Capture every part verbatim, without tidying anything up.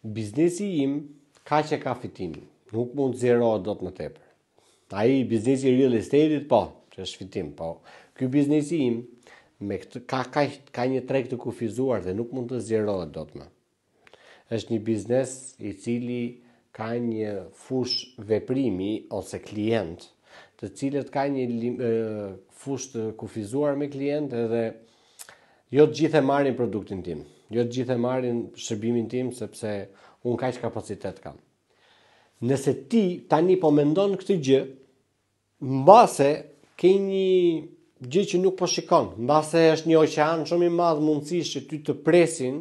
biznesi im ka që ka fitimin, nuk mund zerohet dot më tepër. Ai biznesi real estate-it po, që është fitim, po. Ky biznesi im me këtë ka ka ka një treg të kufizuar dhe nuk mund të zerohet dot më. Është një biznes i cili ka një fush veprimi ose klient, të cilët ka një e, fush të kufizuar me klient edhe jo të gjithë e marrin produktin tim, jo të gjithë e marrin shërbimin tim sepse unë kaq kapacitet kam. Nëse ti tani po mendon këtë gjë, mbase ke një gjë që nuk po shikon, mbase është një oqean shumë i madh mundësisht që ty të presin,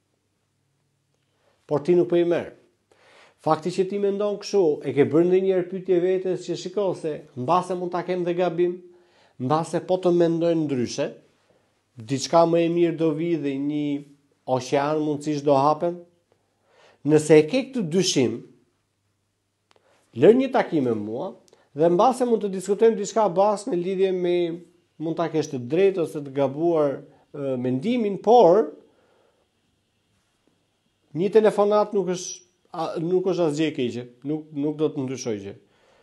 por ti nuk po i merr. Fakti që ti mendon kështu, e ke bërë ndonjëherë pyetje vetes që shiko se mbase mund ta kem dhe gabim, mbase po të mendoj ndryshe, diçka më e mirë do vi dhe një oqean mundësisht do hapen. Nëse e ke këtë dyshim, lër një takim me mua dhe mbase mund të diskutojmë diçka bashkë në lidhje me mund ta kesh të drejtë ose të gabuar e, mendimin, por një telefonat nuk është nuk është asgjë e keqe, nuk nuk do të ndryshoj gjë.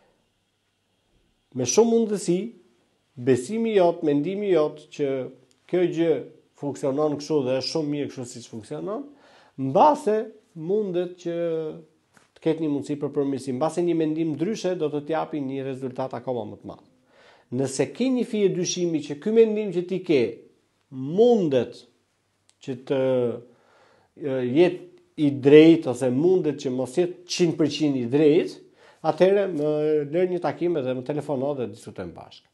Me shumë mundësi, besimi jot, mendimi jot që kjo gjë funksionon kështu dhe është shumë mirë kështu siç funksionon, mbase mundet që të ketë një mundësi për përmirësim, mbase një mendim ndryshe do të t'japi një rezultat akoma më të madh. Nëse ke një fije dyshimi që ky mendim që ti ke mundet që të jetë i drejt ose mundet që mos jetë njëqind përqind i drejt, atëherë më lër një takim edhe më telefono dhe diskutojmë bashkë.